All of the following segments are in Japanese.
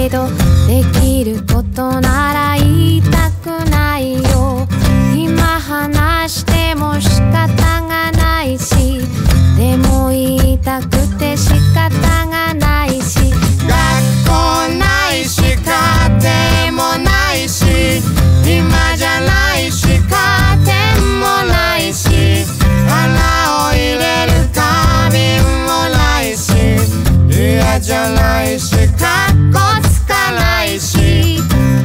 けどできることなら言いたくないよ。今話しても仕方がないし、でも言いたくて仕方がないし、 学校ないし家庭もないし、今じゃないしカーテンもないし、穴を入れる花瓶もないし、嫌じゃないしカッコつかないし。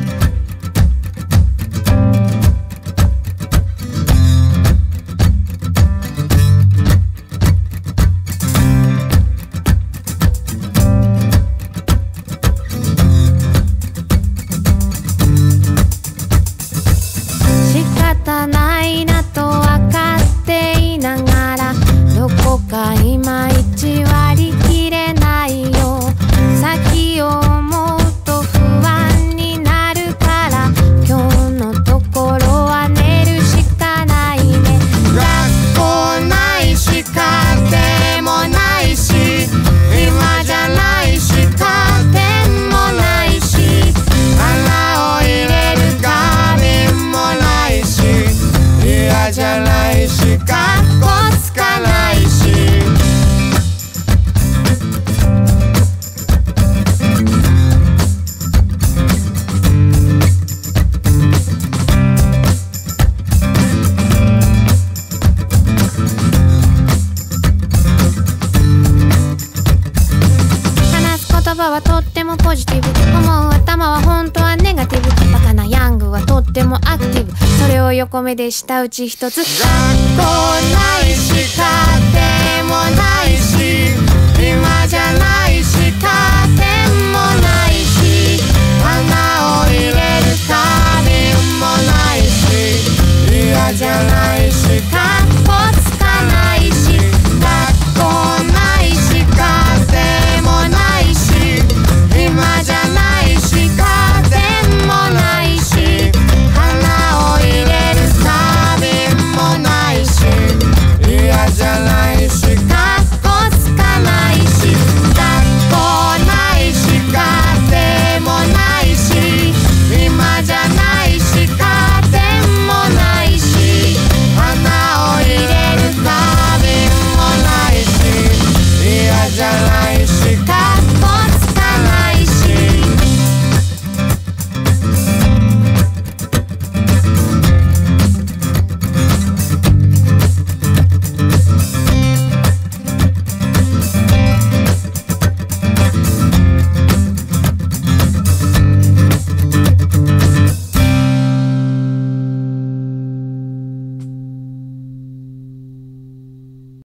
仕方ないなと分かっていながら、どこかいまいち割り切れないよ。先を思うと不安になるから、今日のところは寝るしかないね。 学校ないし家庭もないし、今じゃないしカーテンもないし、穴を入れる花瓶もないし、嫌じゃないしカッコつかないし。 話す言葉はとってもポジティブ、思う頭は本当はネガティブ、バカなヤングはとってもアクティブ、それを横目で舌打ち一つ。 学校ないし家庭もないし、今じゃない